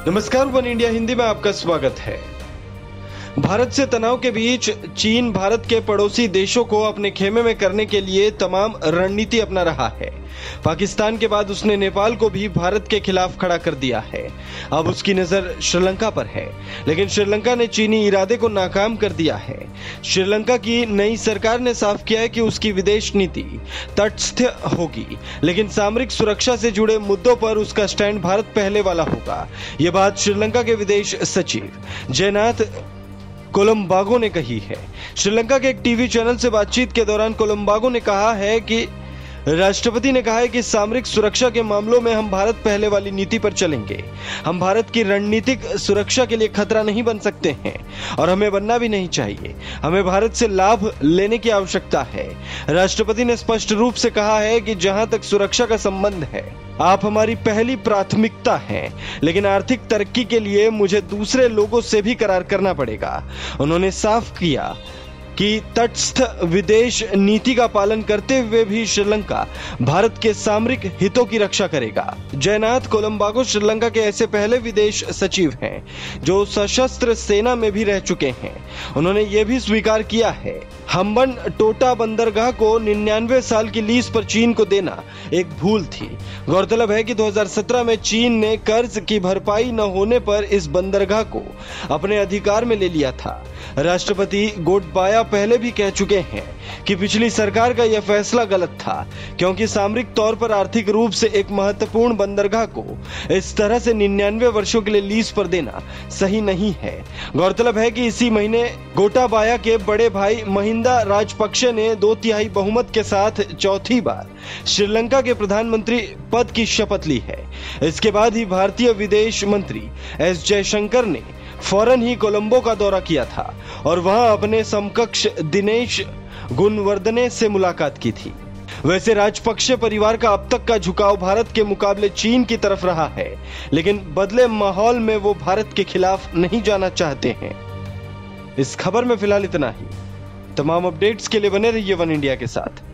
नमस्कार, one India Hindi में आपका स्वागत है। भारत से तनाव के बीच चीन भारत के पड़ोसी देशों को अपने खेमे में करने के लिए तमाम रणनीति अपना रहा है। पाकिस्तान के बाद उसने नेपाल को भी भारत के खिलाफ खड़ा कर दिया है। अब उसकी नजर श्रीलंका पर है, लेकिन श्रीलंका ने चीनी इरादे को नाकाम कर दिया है। श्रीलंका की नई सरकार ने साफ किया है कि उसकी विदेश नीति तटस्थ होगी, लेकिन सामरिक सुरक्षा से जुड़े मुद्दों पर उसका स्टैंड भारत पहले वाला होगा। यह बात श्रीलंका के विदेश सचिव जयनाथ कोलंबागो ने कही है। श्रीलंका के एक टीवी चैनल से बातचीत के दौरान कोलंबागो ने कहा है कि राष्ट्रपति ने कहा है कि सामरिक सुरक्षा के मामलों में हम भारत पहले वाली नीति पर चलेंगे। हम भारत की रणनीतिक सुरक्षा के लिए खतरा नहीं बन सकते हैं और हमें बनना भी नहीं चाहिए। हमें भारत से लाभ लेने की आवश्यकता है। राष्ट्रपति ने स्पष्ट रूप से कहा है कि जहां तक सुरक्षा का संबंध है, आप हमारी पहली प्राथमिकता हैं, लेकिन आर्थिक तरक्की के लिए मुझे दूसरे लोगों से भी करार करना पड़ेगा। उन्होंने साफ किया कि तटस्थ विदेश नीति का पालन करते हुए भी श्रीलंका भारत के सामरिक हितों की रक्षा करेगा। जयनाथ कोलंबागो श्रीलंका के ऐसे पहले विदेश सचिव हैं जो सशस्त्र सेना में भी रह चुके हैं। उन्होंने यह भी स्वीकार किया है हम्बन टोटा बंदरगाह को 99 साल की लीज पर चीन को देना एक भूल थी। गौरतलब है कि 2017 में चीन ने कर्ज की भरपाई न होने पर इस बंदरगाह को अपने अधिकार में ले लिया था। राष्ट्रपति गोटबाया पहले भी कह चुके हैं कि पिछली सरकार का यह फैसला गलत था, क्योंकि सामरिक तौर पर आर्थिक रूप से एक महत्वपूर्ण बंदरगाह को इस तरह से 99 वर्षों के लिए लीज पर देना सही नहीं है। गौरतलब है कि इसी महीने गोटाबाया के बड़े भाई महिंदा राजपक्षे ने 2/3 बहुमत के साथ चौथी बार श्रीलंका के प्रधानमंत्री पद की शपथ ली है। इसके बाद ही भारतीय विदेश मंत्री एस जयशंकर ने फौरन ही कोलंबो का दौरा किया था और वहां अपने समकक्ष दिनेश गुणवर्धने से मुलाकात की थी। वैसे राजपक्षे परिवार का अब तक का झुकाव भारत के मुकाबले चीन की तरफ रहा है, लेकिन बदले माहौल में वो भारत के खिलाफ नहीं जाना चाहते हैं। इस खबर में फिलहाल इतना ही। तमाम अपडेट्स के लिए बने रहिए वन इंडिया के साथ।